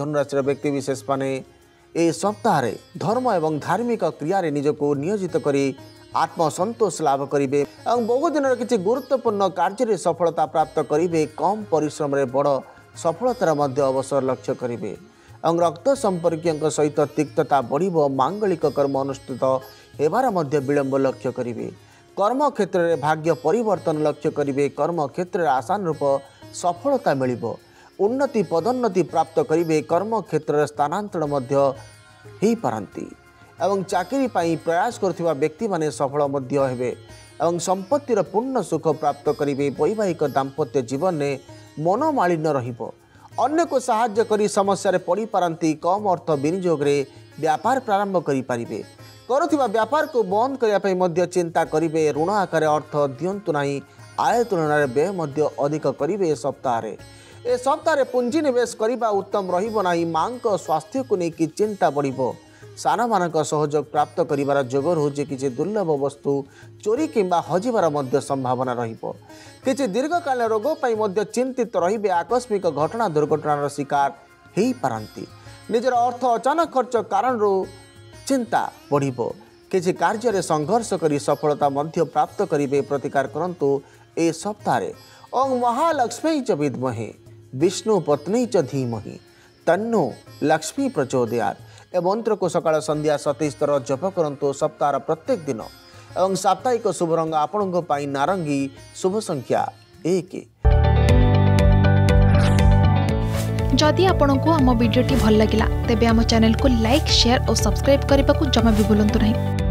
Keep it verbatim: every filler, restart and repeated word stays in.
धनुराशि व्यक्ति विशेष माने ए सप्ताह धर्म एवं धार्मिक क्रिया निजको नियोजित करी आत्मसंतोष लाभ करेंगे और बहु दिन किसी गुरुत्वपूर्ण कार्य सफलता प्राप्त करेंगे। कम परिश्रम रे बड़ सफलतार अवसर लक्ष्य करेंगे और रक्त संपर्क सहित तिक्तता बढ़ मांगलिक कर्म अनुष्ठित होबार विलंब लक्ष्य करेंगे। कर्म क्षेत्र में भाग्य परिवर्तन लक्ष्य करेंगे। कर्म क्षेत्र में आसान रूप सफलता मिलिबो। उन्नति पदोन्नति प्राप्त करेंगे। कर्म क्षेत्र में स्थानांतरण हो पारती एवं चाकरी पाई प्रयास करुवा व्यक्ति माने सफल हेबे एवं संपत्तिर पूर्ण सुख प्राप्त करेंगे। वैवाहिक दाम्पत्य जीवन में मनोमालिन्य रहिबो। अन्य को साहाय्य करी समस्या पड़ी पारती। कम अर्थ विनियोग रे व्यापार प्रारंभ करि पारिबे। करुवा व्यापार को बंद करने मध्य चिंता करेंगे। ऋण आकार अर्थ दिंतु ना। आय तुलन व्यय मध्य अधिक करेंगे। सप्ताह ए सप्ताह पुंजी निवेश करने उत्तम रहिबो नाही। मां को स्वास्थ्य को लेकिन चिंता बढ़िबो। साना मानक सहयोग प्राप्त करिवार जोग रोचे। किसी दुर्लभ वस्तु चोरी किंबा हजिबार मध्य संभावना रहिबो। किसी दीर्घकालीन रोग पई मध्य चिंतित रहिबे। आकस्मिक घटना दुर्घटनार शिकार हेई पारंती। निजर अर्थ अचानक खर्च कारण चिंता बढ़िबो। किसी कार्य रे संघर्ष करी सफलता मध्य प्राप्त करिवे। प्रतिकार करंतु ए सप्ताह ओं महालक्ष्मी च विद्महे विष्णु पत्नी च धीमहि तन्नो लक्ष्मी प्रचोदयात्। ए मंत्र को सकाळ संध्या सतीश थर जप करंतु। सप्ताह प्रत्येक दिन एवं साप्ताहिक शुभ रंग आपणଙ୍କ ପାଇଁ नारंगी। शुभ संख्या एक। जदि आपंक आम भिडी भल लगा तेब आम चैनल को लाइक शेयर और सब्सक्राइब करने को जमा भी भूलु नहीं।